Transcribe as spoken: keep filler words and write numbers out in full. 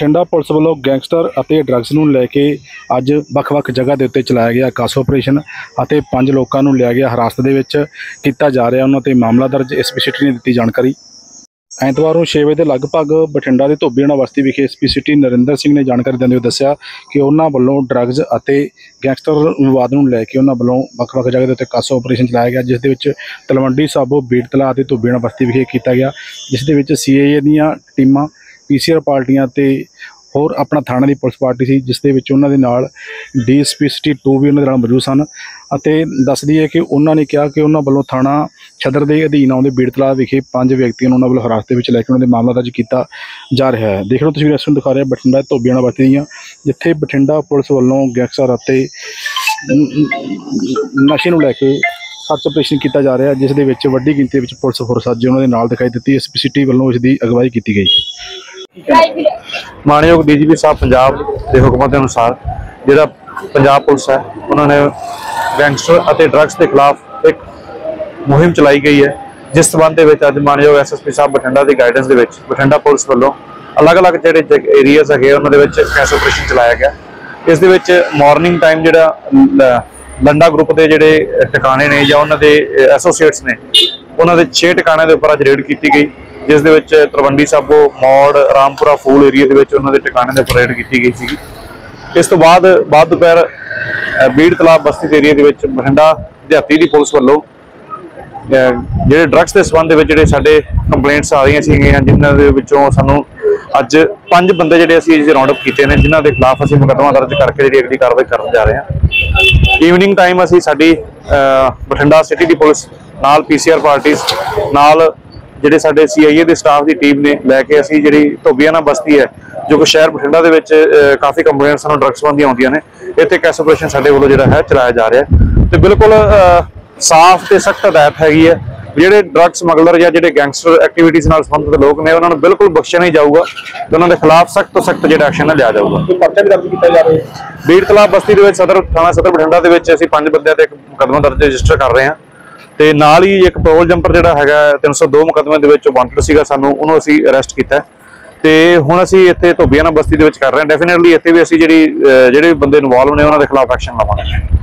Bathinda police वालों gangster ਅਤੇ drugs ਨੂੰ ਲੈ ਕੇ ਅੱਜ ਵੱਖ-ਵੱਖ ਜਗ੍ਹਾ ਦੇ ਉੱਤੇ ਚਲਾਇਆ ਗਿਆ ਕਾਸ ਆਪਰੇਸ਼ਨ ਅਤੇ ਪੰਜ ਲੋਕਾਂ ਨੂੰ ਲਿਆ ਗਿਆ ਹਿਰਾਸਤ ਦੇ ਵਿੱਚ ਕੀਤਾ ਜਾ ਰਿਹਾ। ਉਹਨਾਂ ਤੇ ਮਾਮਲਾ ਦਰਜ ਐਸਪੀ ਸਿਟੀ ਨੇ ਦਿੱਤੀ ਜਾਣਕਾਰੀ। ਐਤਵਾਰ ਨੂੰ ਛੇ ਵਜੇ ਦੇ ਲਗਭਗ ਬਠਿੰਡਾ ਦੇ ਧੋਬੀਆਣਾ ਬਸਤੀ ਵਿਖੇ ਐਸਪੀ ਸਿਟੀ ਨਰਿੰਦਰ ਸਿੰਘ ਨੇ ਜਾਣਕਾਰੀ ਦਿੰਦੇ ਹੋਏ ਦੱਸਿਆ ਕਿ ਉਹਨਾਂ ਵੱਲੋਂ ਡਰੱਗਸ ਅਤੇ ਗੈਂਗਸਟਰ ਵਿਵਾਦ ਨੂੰ ਲੈ ਕੇ ਉਹਨਾਂ ਵੱਲੋਂ ਵੱਖ-ਵੱਖ ਜਗ੍ਹਾ ਦੇ ਉੱਤੇ ਕਾਸ ਆਪਰੇਸ਼ਨ ਚਲਾਇਆ ਗਿਆ, ਜਿਸ ਦੇ ਵਿੱਚ ਤਲਵੰਡੀ ਸਾਬੋ, ਬੀੜਤਲਾ ਅਤੇ ਧੋਬੀਆਣਾ ਬਸਤੀ ਵਿਖੇ ਕੀਤਾ ਗਿਆ, ਜਿਸ ਦੇ ਵਿੱਚ ਸੀ ਆਈ ਏ ਦੀਆਂ ਟੀਮਾਂ, ਪੀ ਸੀ ਆਰ ਪਾਰਟੀਆਂ ਤੇ ਹੋਰ अपना थाने की पुलिस पार्टी सी, जिस दे विच उन्हां दे नाल D S P city two भी उन्हां दे नाल मौजूद सन। ਅਤੇ दस दईए कि उन्होंने कहा कि उन्होंने वालों थाना छदर के अधीन आउंदे बीड़तला विखे पांच व्यक्तियों ने उन्होंने हिरासत में लैके उन्होंने मामला दर्ज किया जा रहा है। देख लो तस्वीर इस दिखा रहे बठिंडा धोबीआणा बस्ती दी, जिथे बठिंडा पुलिस वालों गैंगस्टर ਅਤੇ नशे ਨੂੰ लैके सर्च ऑपरेशन किया जा रहा है, जिस दे विच वड्डी गिनती में पुलिस फोर्स अज उन्होंने नाल दिखाई दी। एस पी सिटी वालों इसकी अगवाई की गई। मानयोग डी जी पी साहब पंजाब के हुक्मां के अनुसार जिहड़ा पंजाब पुलिस है उन्होंने गैंगस्टर और ड्रग्स के खिलाफ एक मुहिम चलाई गई है, जिस संबंध में अज मानयोग एस एस पी साहब बठिंडा की गाइडेंस के बठिंडा पुलिस वालों अलग अलग जो एरीआज है उन्होंने कैस ऑपरेशन चलाया गया। इस दे विच मॉर्निंग टाइम जो लंडा ग्रुप के जोड़े ठिकाने ने या उन्होंने एसोसीएट्स ने उन्होंने छे ठिकाने के उपर अज रेड की गई, जिस दे विच तलवंडी साबो, मौड़, रामपुरा फूल एरिया के उन्होंने ठिकाने के उपर रेड की गई थी। इस तो बाद बाद दोपहर बीड़ तलाब बस्ती के एरिया के बठिंडा देहाती की पुलिस वालों जो ड्रग्स के संबंध में जोड़े साडे कंप्लेंट्स आ रही सी, जिन्होंने सानू अज पांच बंदे जोड़े असीं राउंड अप किए हैं, जिन्हों के खिलाफ असीं मुकदमा दर्ज करके जी अगली कार्रवाई करने जा रहे हैं। ईवनिंग टाइम असीं साडी बठिंडा सिटी की पुलिस नाल पी सी आर पार्टीज नाल ਜਿਹੜੇ ਸਾਡੇ ਸੀ ਆਈ ਏ ਦੇ ਸਟਾਫ ਦੀ ਟੀਮ ਨੇ ਲੈ ਕੇ ਅਸੀਂ ਜਿਹੜੀ ਧੋਬੀਆਣਾ ਬਸਤੀ ਹੈ ਜੋ ਕਿ ਸ਼ਹਿਰ ਬਠਿੰਡਾ ਦੇ ਵਿੱਚ ਕਾਫੀ ਕੰਪਲੇਂਟਸ ਸਾਨੂੰ ਡਰੱਗਸ ਸੰਬੰਧੀ ਆਉਂਦੀਆਂ ਨੇ, ਇੱਥੇ ਕੈਸ ਆਪਰੇਸ਼ਨ ਸਾਡੇ ਵੱਲੋਂ ਜਿਹੜਾ ਹੈ ਚਲਾਇਆ ਜਾ ਰਿਹਾ ਤੇ ਬਿਲਕੁਲ ਸਾਫ਼ ਤੇ ਸਖਤ ਹਦਾਇਤ ਹੈਗੀ ਹੈ। ਜਿਹੜੇ ਡਰੱਗ ਸਮਗਲਰ ਜਾਂ ਜਿਹੜੇ ਗੈਂਗਸਟਰ ਐਕਟੀਵਿਟੀਜ਼ ਨਾਲ ਸੰਬੰਧਿਤ ਲੋਕ ਨੇ ਉਹਨਾਂ ਨੂੰ ਬਿਲਕੁਲ ਬਖਸ਼ਿਆ ਨਹੀਂ ਜਾਊਗਾ ਤੇ ਉਹਨਾਂ ਦੇ ਖਿਲਾਫ ਸਖਤ ਤੋਂ ਸਖਤ ਜਿਹੜਾ ਐਕਸ਼ਨ ਲਿਆ ਜਾਊਗਾ। ਕੋਈ ਪਰਚਾ ਵੀ ਦਰਜ ਕੀਤਾ ਜਾ ਰਿਹਾ ਹੈ ਬੀੜ ਤਲਾਬ ਬਸਤੀ ਦੇ ਵਿੱਚ ਸਦਰ ਥਾਣਾ ਸਦਰ ਬਠਿੰਡਾ ਦੇ ਵਿੱਚ ਅਸੀਂ ਪੰਜ ਬੰਦਿਆਂ ਤੇ ਇੱਕ ਮੁਕੱਦਮਾ ਦਰਜ ਰਜਿਸਟਰ ਕਰ ਰਹੇ ਹਾਂ ਤੇ ਨਾਲ ਹੀ ਇੱਕ ਪੈਰੋਲ ਜੰਪਰ ਜਿਹੜਾ ਹੈਗਾ ਤਿੰਨ ਸੌ ਦੋ ਮੁਕੱਦਮੇ ਦੇ ਵਿੱਚ ਵਾਂਟਡ ਸੀਗਾ, ਸਾਨੂੰ ਉਹਨੂੰ ਅਸੀਂ ਅਰੈਸਟ ਕੀਤਾ ਤੇ ਹੁਣ ਅਸੀਂ ਇੱਥੇ ਧੋਬੀਆਣਾ ਬਸਤੀ ਦੇ ਵਿੱਚ ਕਰ ਰਹੇ ਹਾਂ। ਡੈਫੀਨਿਟਲੀ ਇੱਥੇ ਵੀ ਅਸੀਂ ਜਿਹੜੀ ਜਿਹੜੇ ਬੰਦੇ ਇਨਵੋਲਵ ਨੇ ਉਹਨਾਂ ਦੇ ਖਿਲਾਫ ਐਕਸ਼ਨ ਲਵਾਂਗੇ।